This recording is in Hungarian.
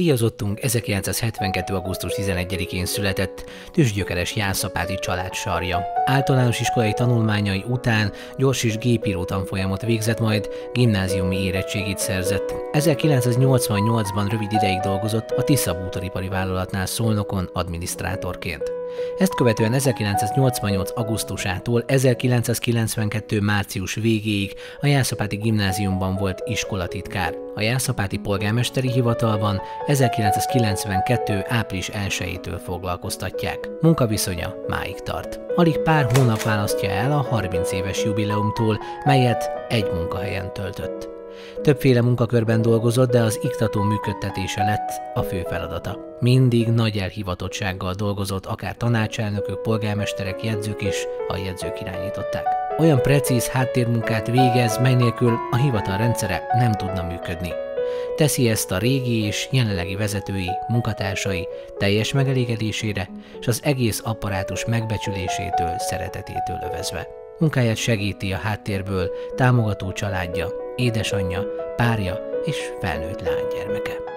Díjazottunk 1972. augusztus 11-én született, tüzsgyökeres jászapáti család sarja. Általános iskolai tanulmányai után gyors és gépíró tanfolyamot végzett, majd gimnáziumi érettségit szerzett. 1988-ban rövid ideig dolgozott a Tisza bútoripari vállalatnál Szolnokon adminisztrátorként. Ezt követően 1988. augusztusától 1992. március végéig a Jászapáti Gimnáziumban volt iskolatitkár. A Jászapáti polgármesteri hivatalban 1992. április 1-től foglalkoztatják. Munkaviszonya máig tart. Alig pár hónap választja el a 30 éves jubileumtól, melyet egy munkahelyen töltött. Többféle munkakörben dolgozott, de az iktató működtetése lett a fő feladata. Mindig nagy elhivatottsággal dolgozott, akár tanácselnökök, polgármesterek, jegyzők is, a jegyzők irányították. Olyan precíz háttérmunkát végez, mely nélkül a hivatal rendszere nem tudna működni. Teszi ezt a régi és jelenlegi vezetői, munkatársai teljes megelégedésére és az egész apparátus megbecsülésétől, szeretetétől övezve. Munkáját segíti a háttérből támogató családja, édesanyja, párja és felnőtt lánygyermeke.